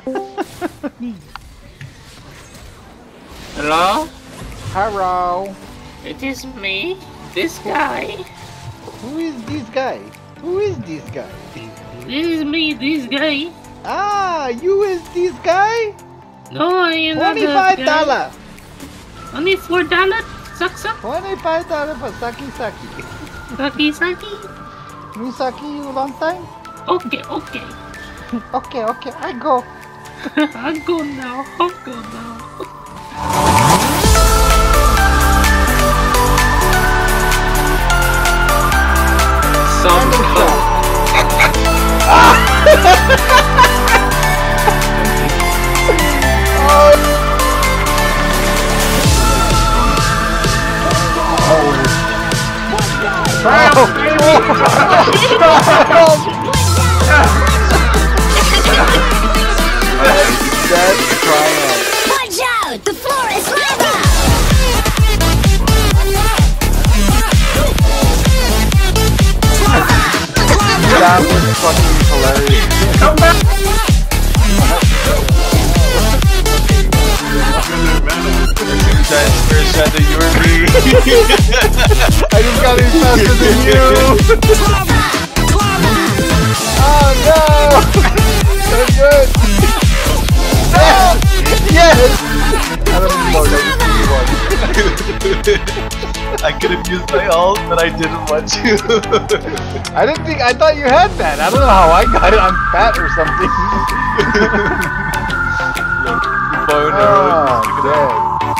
Hello? Hello. It is me, this guy. Who is this guy? Who is this guy? This is me, this guy. Ah, you is this guy? No, I am not that guy. $25. Only $4? Suck suck? $25 for Saki Saki. Saki Saki? No Saki you long time? Okay, okay. Okay, okay, I go. I'll go now, I'll go now. That's triumph. Watch out! The floor is lava! That was fucking hilarious. Come back! First shot that you were me. I just got in faster than you. Oh no! So good. No! Yes! I don't know that I could have used my ult, but I didn't want to. I didn't think. I thought you had that. I don't know how I got it. I'm fat or something. Oh, dead.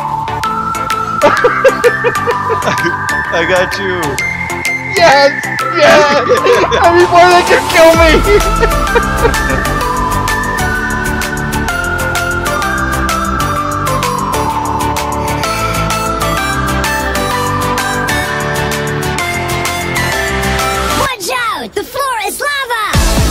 I got you. Yes! Yes! And before they can kill me! Watch out! The floor is lava!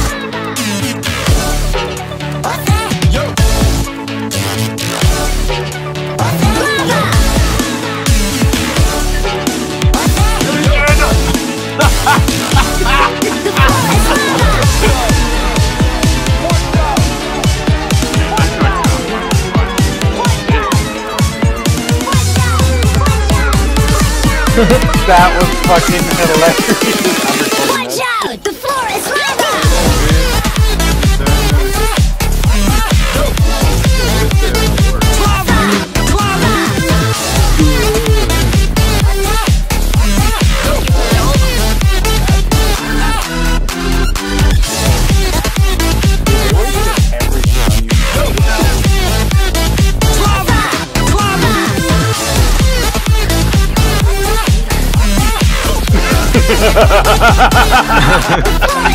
That was fucking hilarious. Watch out! The floor is lava! Ha ha ha ha ha!